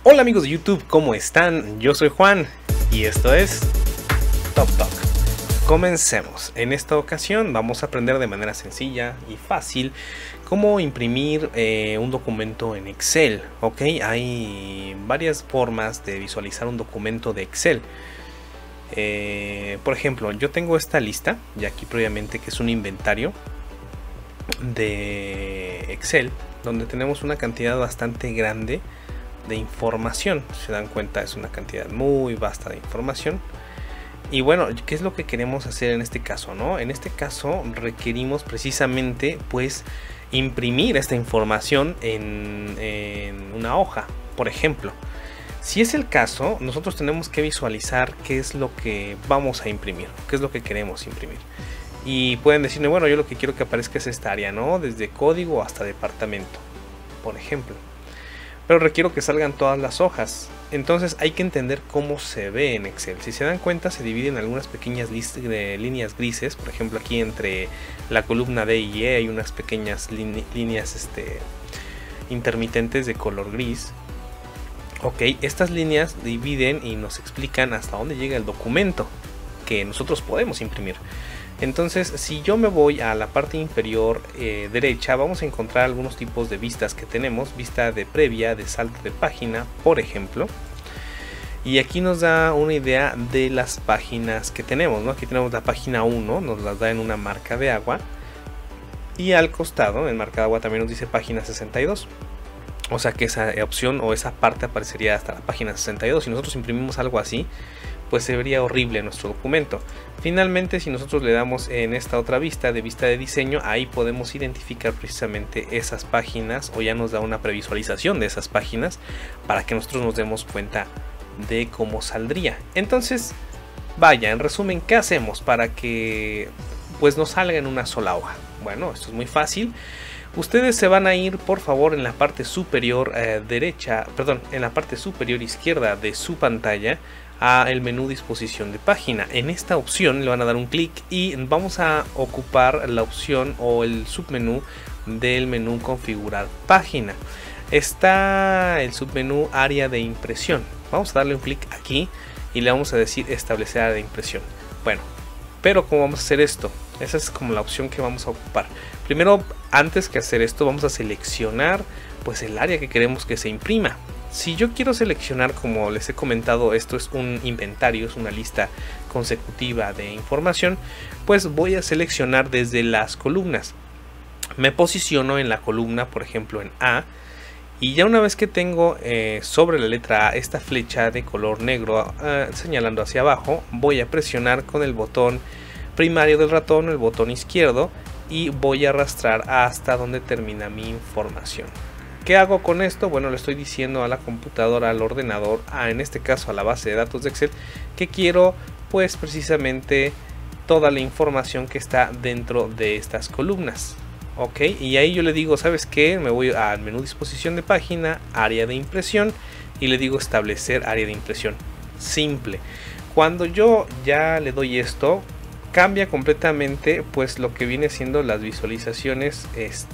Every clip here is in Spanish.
Hola amigos de YouTube, ¿cómo están? Yo soy Juan y esto es Top Talk. Comencemos. En esta ocasión vamos a aprender de manera sencilla y fácil cómo imprimir un documento en Excel. Ok, hay varias formas de visualizar un documento de Excel. Por ejemplo, yo tengo esta lista ya aquí previamente, que es un inventario de Excel, donde tenemos una cantidad bastante grande de información. Si se dan cuenta, es una cantidad muy vasta de información. Y bueno, ¿qué es lo que queremos hacer en este caso, no? En este caso requerimos precisamente pues imprimir esta información en una hoja, por ejemplo. Si es el caso, nosotros tenemos que visualizar qué es lo que vamos a imprimir, qué es lo que queremos imprimir. Y pueden decirme, bueno, yo lo que quiero que aparezca es esta área, ¿no? Desde código hasta departamento, por ejemplo. Pero requiero que salgan todas las hojas. Entonces hay que entender cómo se ve en Excel. Si se dan cuenta, se divide en algunas pequeñas líneas grises. Por ejemplo, aquí entre la columna D y E hay unas pequeñas líneas intermitentes de color gris. Ok, estas líneas dividen y nos explican hasta dónde llega el documento que nosotros podemos imprimir. Entonces, si yo me voy a la parte inferior derecha, vamos a encontrar algunos tipos de vistas que tenemos. Vista de previa, de salto de página, por ejemplo. Y aquí nos da una idea de las páginas que tenemos, ¿no? Aquí tenemos la página 1, nos las da en una marca de agua. Y al costado, en marca de agua, también nos dice página 62. O sea que esa opción o esa parte aparecería hasta la página 62. Si nosotros imprimimos algo así, pues se vería horrible nuestro documento. Finalmente, si nosotros le damos en esta otra vista de diseño, ahí podemos identificar precisamente esas páginas, o ya nos da una previsualización de esas páginas para que nosotros nos demos cuenta de cómo saldría. Entonces, vaya, en resumen, ¿qué hacemos para que pues nos salga en una sola hoja? Bueno, esto es muy fácil. Ustedes se van a ir, por favor, en la parte superior en la parte superior izquierda de su pantalla, a el menú disposición de página. En esta opción le van a dar un clic y vamos a ocupar la opción o el submenú del menú configurar página. Está el submenú área de impresión. Vamos a darle un clic aquí y le vamos a decir establecer área de impresión. Bueno, pero ¿cómo vamos a hacer esto? Esa es como la opción que vamos a ocupar. Primero, antes que hacer esto, vamos a seleccionar pues el área que queremos que se imprima. Si yo quiero seleccionar, como les he comentado, esto es un inventario, es una lista consecutiva de información, pues voy a seleccionar desde las columnas. Me posiciono en la columna, por ejemplo en A, y ya una vez que tengo sobre la letra A esta flecha de color negro señalando hacia abajo, voy a presionar con el botón primario del ratón, el botón izquierdo, y voy a arrastrar hasta donde termina mi información. ¿Qué hago con esto? Bueno, le estoy diciendo a la computadora, al ordenador, en este caso a la base de datos de Excel, que quiero pues precisamente toda la información que está dentro de estas columnas. Ok, y ahí yo le digo, ¿sabes qué? Me voy al menú disposición de página, área de impresión, y le digo establecer área de impresión. Simple. Cuando yo ya le doy esto, cambia completamente pues lo que viene siendo las visualizaciones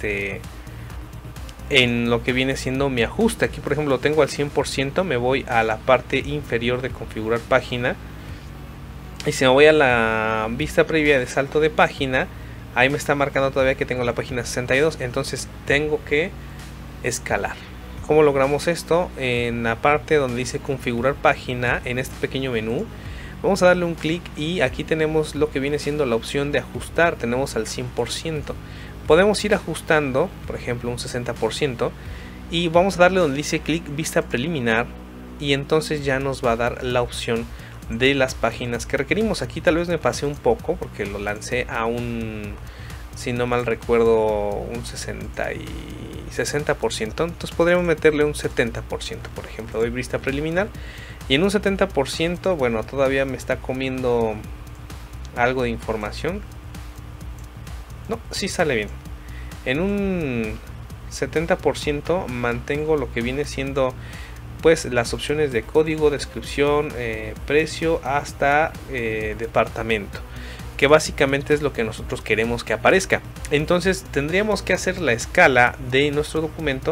en lo que viene siendo mi ajuste. Aquí por ejemplo lo tengo al 100%, me voy a la parte inferior de configurar página, y si me voy a la vista previa de salto de página, ahí me está marcando todavía que tengo la página 62, entonces tengo que escalar. ¿Cómo logramos esto? En la parte donde dice configurar página, en este pequeño menú, vamos a darle un clic y aquí tenemos lo que viene siendo la opción de ajustar. Tenemos al 100%. Podemos ir ajustando, por ejemplo un 60%, y vamos a darle donde dice clic vista preliminar, y entonces ya nos va a dar la opción de las páginas que requerimos. Aquí tal vez me pasé un poco porque lo lancé a un, si no mal recuerdo, un 60%, entonces podríamos meterle un 70%, por ejemplo. Doy vista preliminar y en un 70%, bueno, todavía me está comiendo algo de información. No, sí sale bien. En un 70% mantengo lo que viene siendo pues las opciones de código, descripción, precio hasta departamento, que básicamente es lo que nosotros queremos que aparezca. Entonces tendríamos que hacer la escala de nuestro documento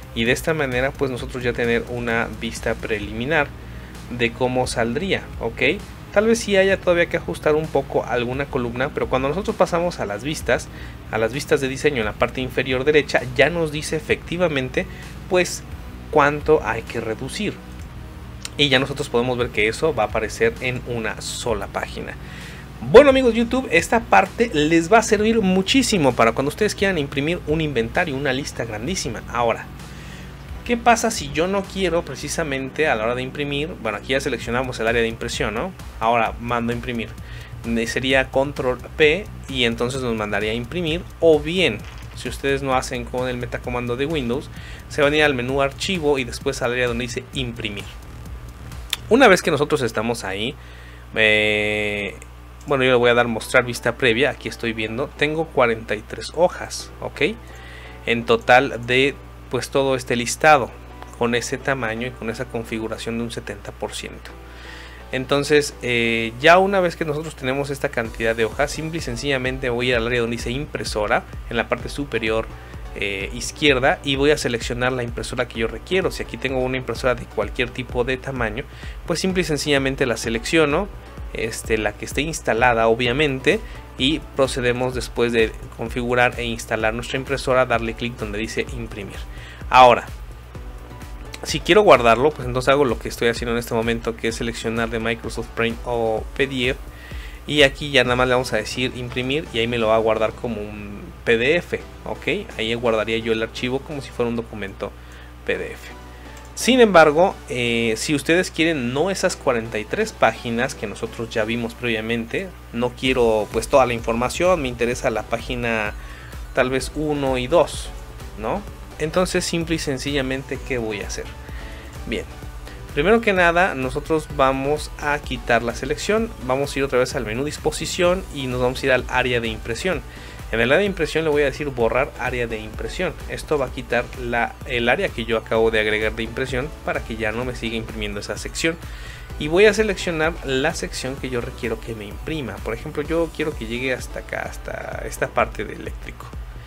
y de esta manera pues nosotros ya tener una vista preliminar de cómo saldría, ¿ok? Tal vez sí haya todavía que ajustar un poco alguna columna, pero cuando nosotros pasamos a las vistas de diseño en la parte inferior derecha, ya nos dice efectivamente pues cuánto hay que reducir. Y ya nosotros podemos ver que eso va a aparecer en una sola página. Bueno amigos YouTube, esta parte les va a servir muchísimo para cuando ustedes quieran imprimir un inventario, una lista grandísima. Ahora, ¿qué pasa si yo no quiero precisamente a la hora de imprimir? Bueno, aquí ya seleccionamos el área de impresión, ¿no? Ahora mando a imprimir. Sería control P y entonces nos mandaría a imprimir. O bien, si ustedes no hacen con el metacomando de Windows, se van a ir al menú archivo y después al área donde dice imprimir. Una vez que nosotros estamos ahí, bueno, yo le voy a dar mostrar vista previa. Aquí estoy viendo, tengo 43 hojas, ¿ok? En total de pues todo este listado con ese tamaño y con esa configuración de un 70%. Entonces ya una vez que nosotros tenemos esta cantidad de hojas, simple y sencillamente voy al área donde dice impresora en la parte superior izquierda y voy a seleccionar la impresora que yo requiero. Si aquí tengo una impresora de cualquier tipo de tamaño, pues simple y sencillamente la selecciono, la que esté instalada obviamente, y procedemos después de configurar e instalar nuestra impresora, darle clic donde dice imprimir. Ahora, si quiero guardarlo, pues entonces hago lo que estoy haciendo en este momento, que es seleccionar de Microsoft Print o PDF, y aquí ya nada más le vamos a decir imprimir y ahí me lo va a guardar como un PDF, ok, ahí guardaría yo el archivo como si fuera un documento PDF. Sin embargo, si ustedes quieren no esas 43 páginas que nosotros ya vimos previamente, no quiero pues toda la información, me interesa la página tal vez 1 y 2, ¿no? Entonces simple y sencillamente, ¿qué voy a hacer? Bien, primero que nada nosotros vamos a quitar la selección, vamos a ir otra vez al menú disposición y nos vamos a ir al área de impresión. En el área de impresión le voy a decir borrar área de impresión. Esto va a quitar el área que yo acabo de agregar de impresión para que ya no me siga imprimiendo esa sección. Y voy a seleccionar la sección que yo requiero que me imprima. Por ejemplo, yo quiero que llegue hasta acá, hasta esta parte de eléctrico.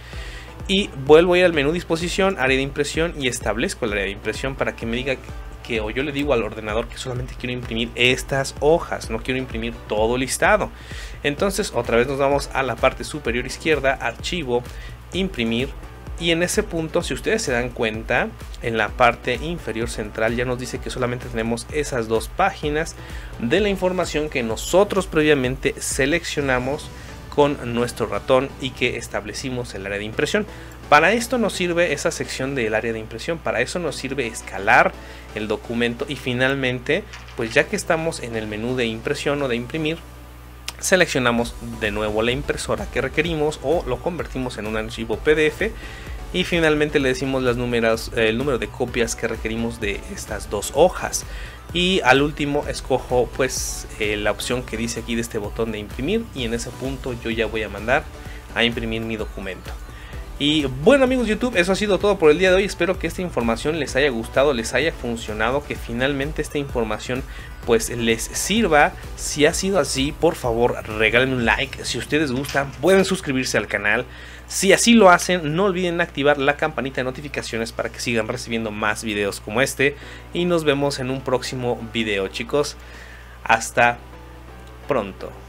Y vuelvo a ir al menú disposición, área de impresión y establezco el área de impresión para que me diga o yo le digo al ordenador que solamente quiero imprimir estas hojas, no quiero imprimir todo el listado. Entonces otra vez nos vamos a la parte superior izquierda, archivo, imprimir, y en ese punto, si ustedes se dan cuenta, en la parte inferior central ya nos dice que solamente tenemos esas dos páginas de la información que nosotros previamente seleccionamos con nuestro ratón y que establecimos el área de impresión. Para esto nos sirve esa sección del área de impresión, para eso nos sirve escalar el documento y finalmente, pues ya que estamos en el menú de impresión o de imprimir, seleccionamos de nuevo la impresora que requerimos o lo convertimos en un archivo PDF y finalmente le decimos el número de copias que requerimos de estas dos hojas. Y al último escojo pues la opción que dice aquí de este botón de imprimir y en ese punto yo ya voy a mandar a imprimir mi documento. Y bueno amigos YouTube, eso ha sido todo por el día de hoy. Espero que esta información les haya gustado, les haya funcionado, que finalmente esta información pues les sirva. Si ha sido así, por favor regálenme un like. Si ustedes gustan, pueden suscribirse al canal. Si así lo hacen, no olviden activar la campanita de notificaciones para que sigan recibiendo más videos como este. Y nos vemos en un próximo video, chicos. Hasta pronto.